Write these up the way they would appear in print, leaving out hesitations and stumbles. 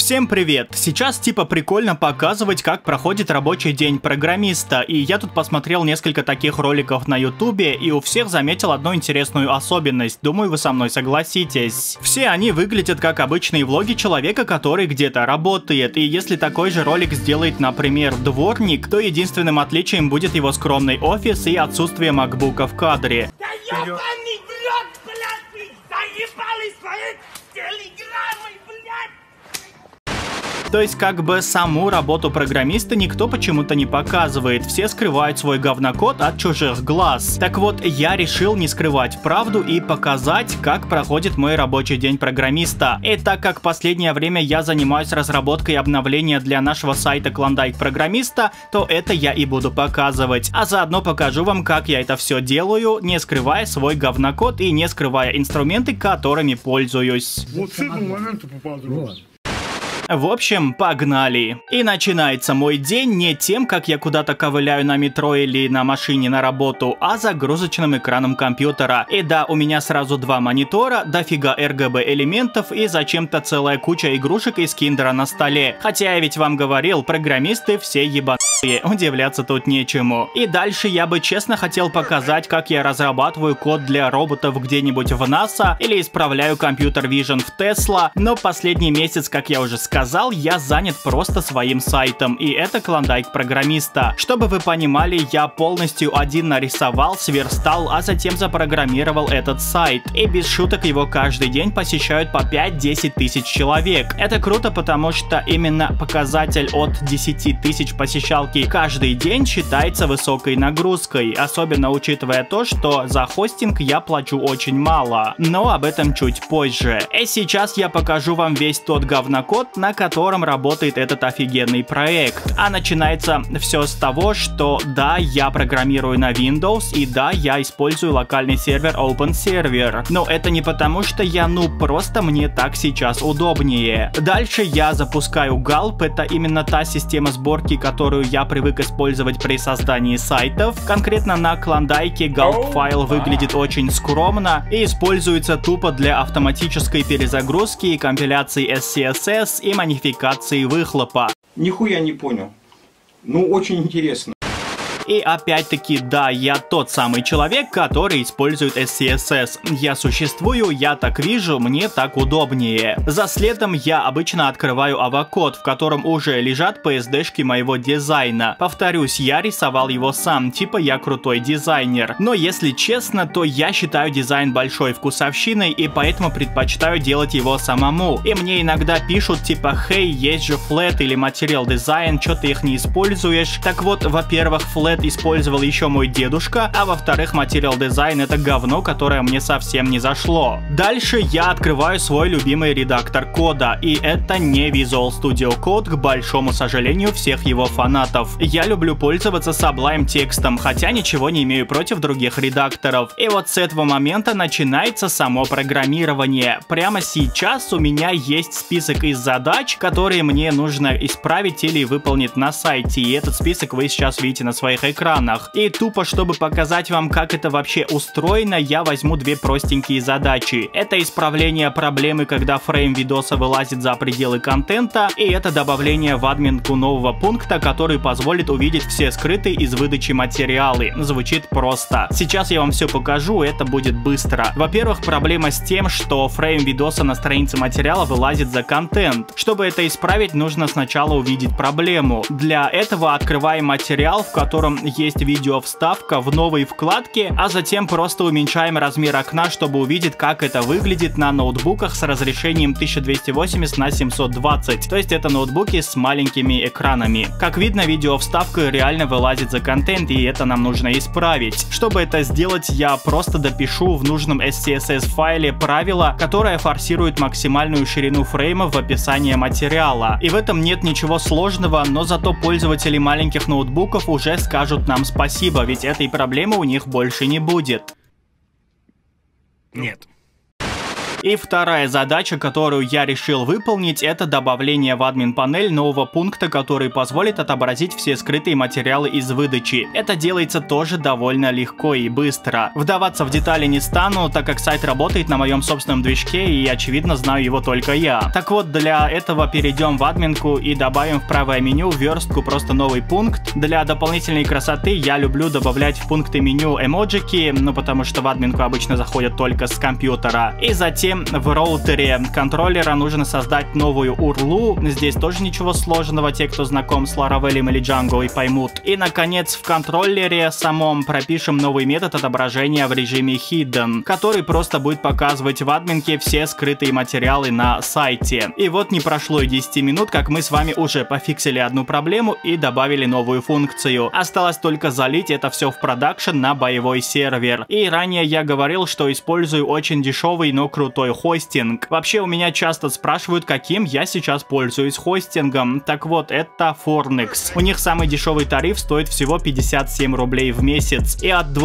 Всем привет! Сейчас типа прикольно показывать, как проходит рабочий день программиста, и я тут посмотрел несколько таких роликов на ютубе, и у всех заметил одну интересную особенность, думаю, вы со мной согласитесь. Все они выглядят как обычные влоги человека, который где-то работает, и если такой же ролик сделает, например, дворник, то единственным отличием будет его скромный офис и отсутствие макбука в кадре. То есть как бы саму работу программиста никто почему-то не показывает, все скрывают свой говнокод от чужих глаз. Так вот, я решил не скрывать правду и показать, как проходит мой рабочий день программиста. И так как в последнее время я занимаюсь разработкой обновления для нашего сайта Клондайк Программиста, то это я и буду показывать. А заодно покажу вам, как я это все делаю, не скрывая свой говнокод и не скрывая инструменты, которыми пользуюсь. Вот с этого момента попадаю. В общем, погнали. И начинается мой день не тем, как я куда-то ковыляю на метро или на машине на работу, а загрузочным экраном компьютера. И да, у меня сразу два монитора, дофига RGB элементов и зачем-то целая куча игрушек из киндера на столе. Хотя я ведь вам говорил, программисты все ебаные, удивляться тут нечему. И дальше я бы честно хотел показать, как я разрабатываю код для роботов где-нибудь в NASA или исправляю компьютер Vision в Tesla, но последний месяц, как я уже сказал, я занят просто своим сайтом, и это Клондайк Программиста. Чтобы вы понимали, я полностью один нарисовал, сверстал, а затем запрограммировал этот сайт. И без шуток его каждый день посещают по 5-10 тысяч человек. Это круто, потому что именно показатель от 10 тысяч посещалки каждый день считается высокой нагрузкой, особенно учитывая то, что за хостинг я плачу очень мало. Но об этом чуть позже. И сейчас я покажу вам весь тот говнокод, на котором работает этот офигенный проект. А начинается все с того, что да, я программирую на Windows, и да, я использую локальный сервер OpenServer. Но это не потому, что я нуб, просто мне так сейчас удобнее. Дальше я запускаю Gulp, это именно та система сборки, которую я привык использовать при создании сайтов. Конкретно на Клондайке Gulp файл выглядит очень скромно и используется тупо для автоматической перезагрузки и компиляции SCSS и модификации выхлопа. Нихуя не понял. Ну, очень интересно. И опять-таки, да, я тот самый человек, который использует SCSS. Я существую, я так вижу, мне так удобнее. За следом я обычно открываю авокод, в котором уже лежат PSD-шки моего дизайна. Повторюсь, я рисовал его сам, типа я крутой дизайнер. Но если честно, то я считаю дизайн большой вкусовщиной и поэтому предпочитаю делать его самому. И мне иногда пишут типа, хей, есть же Flat или Material Design, чё ты их не используешь? Так вот, во-первых, Flat использовал еще мой дедушка, а во-вторых, Material Design это говно, которое мне совсем не зашло. Дальше я открываю свой любимый редактор кода, и это не Visual Studio Code, к большому сожалению всех его фанатов. Я люблю пользоваться Sublime текстом, хотя ничего не имею против других редакторов. И вот с этого момента начинается само программирование. Прямо сейчас у меня есть список из задач, которые мне нужно исправить или выполнить на сайте, и этот список вы сейчас видите на своих экранах. И тупо, чтобы показать вам, как это вообще устроено, я возьму две простенькие задачи. Это исправление проблемы, когда фрейм видоса вылазит за пределы контента, и это добавление в админку нового пункта, который позволит увидеть все скрытые из выдачи материалы. Звучит просто. Сейчас я вам все покажу, это будет быстро. Во-первых, проблема с тем, что фрейм видоса на странице материала вылазит за контент. Чтобы это исправить, нужно сначала увидеть проблему. Для этого открываем материал, в котором есть видео-вставка в новой вкладке, а затем просто уменьшаем размер окна, чтобы увидеть, как это выглядит на ноутбуках с разрешением 1280 на 720. То есть это ноутбуки с маленькими экранами. Как видно, видео-вставка реально вылазит за контент, и это нам нужно исправить. Чтобы это сделать, я просто допишу в нужном SCSS файле правило, которое форсирует максимальную ширину фрейма в описании материала. И в этом нет ничего сложного, но зато пользователи маленьких ноутбуков уже скажут нам спасибо, ведь этой проблемы у них больше не будет. Нет. И вторая задача, которую я решил выполнить, это добавление в админ-панель нового пункта, который позволит отобразить все скрытые материалы из выдачи. Это делается тоже довольно легко и быстро. Вдаваться в детали не стану, так как сайт работает на моем собственном движке и, очевидно, знаю его только я. Так вот, для этого перейдем в админку и добавим в правое меню верстку просто новый пункт. Для дополнительной красоты я люблю добавлять в пункты меню эмоджики, потому что в админку обычно заходят только с компьютера. И затем в роутере контроллера нужно создать новую URL. Здесь тоже ничего сложного, те, кто знаком с Laravel или Django, и поймут. И, наконец, в контроллере самом пропишем новый метод отображения в режиме Hidden, который просто будет показывать в админке все скрытые материалы на сайте. И вот не прошло и 10 минут, как мы с вами уже пофиксили одну проблему и добавили новую функцию. Осталось только залить это все в продакшн на боевой сервер. И ранее я говорил, что использую очень дешевый, но крутой хостинг. Вообще у меня часто спрашивают, каким я сейчас пользуюсь хостингом. Так вот, это Fornex. У них самый дешевый тариф стоит всего 57 рублей в месяц. И от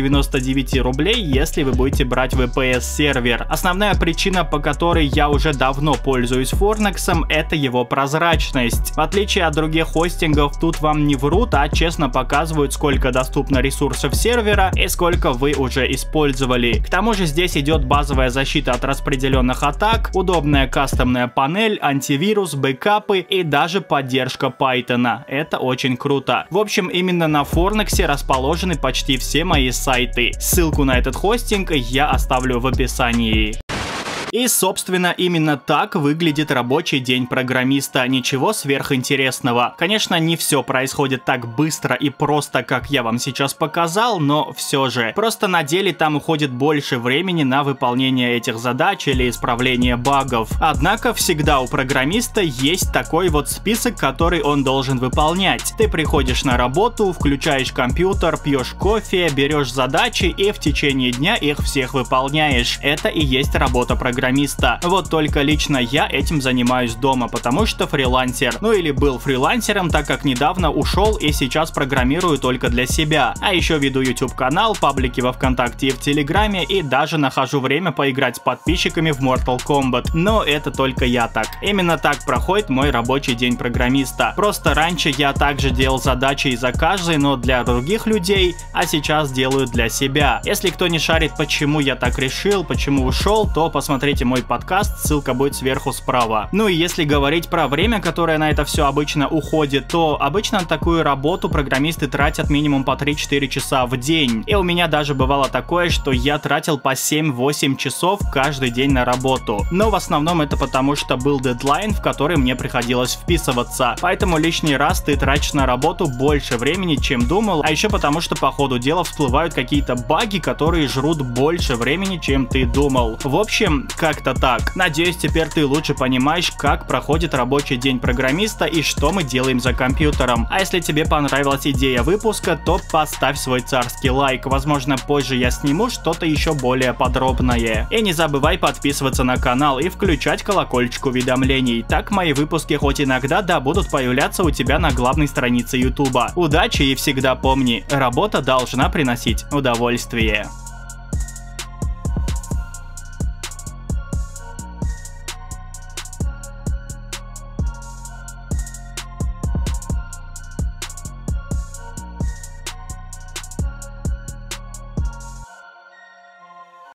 299 рублей, если вы будете брать VPS сервер. Основная причина, по которой я уже давно пользуюсь Fornex, это его прозрачность. В отличие от других хостингов, тут вам не врут, а честно показывают, сколько доступно ресурсов сервера и сколько вы уже использовали. К тому же здесь идет базовая защита от распределенных атак, удобная кастомная панель, антивирус, бэкапы и даже поддержка Python. Это очень круто. В общем, именно на Fornex расположены почти все мои сайты. Ссылку на этот хостинг я оставлю в описании. И, собственно, именно так выглядит рабочий день программиста. Ничего сверхинтересного. Конечно, не все происходит так быстро и просто, как я вам сейчас показал, но все же. Просто на деле там уходит больше времени на выполнение этих задач или исправление багов. Однако всегда у программиста есть такой вот список, который он должен выполнять. Ты приходишь на работу, включаешь компьютер, пьешь кофе, берешь задачи и в течение дня их всех выполняешь. Это и есть работа программиста. Вот только лично я этим занимаюсь дома, потому что фрилансер. Ну или был фрилансером, так как недавно ушел и сейчас программирую только для себя. А еще веду YouTube канал, паблики во ВКонтакте и в Телеграме, и даже нахожу время поиграть с подписчиками в Mortal Kombat. Но это только я так. Именно так проходит мой рабочий день программиста. Просто раньше я также делал задачи и заказы, но для других людей, а сейчас делаю для себя. Если кто не шарит, почему я так решил, почему ушел, то посмотрите мой подкаст, ссылка будет сверху справа. Ну и если говорить про время, которое на это все обычно уходит, то обычно на такую работу программисты тратят минимум по 3-4 часа в день. И у меня даже бывало такое, что я тратил по 7-8 часов каждый день на работу. Но в основном это потому, что был дедлайн, в который мне приходилось вписываться. Поэтому лишний раз ты тратишь на работу больше времени, чем думал, а еще потому, что по ходу дела всплывают какие-то баги, которые жрут больше времени, чем ты думал. В общем, как-то так. Надеюсь, теперь ты лучше понимаешь, как проходит рабочий день программиста и что мы делаем за компьютером. А если тебе понравилась идея выпуска, то поставь свой царский лайк. Возможно, позже я сниму что-то еще более подробное. И не забывай подписываться на канал и включать колокольчик уведомлений. Так мои выпуски хоть иногда да будут появляться у тебя на главной странице YouTube. Удачи и всегда помни, работа должна приносить удовольствие.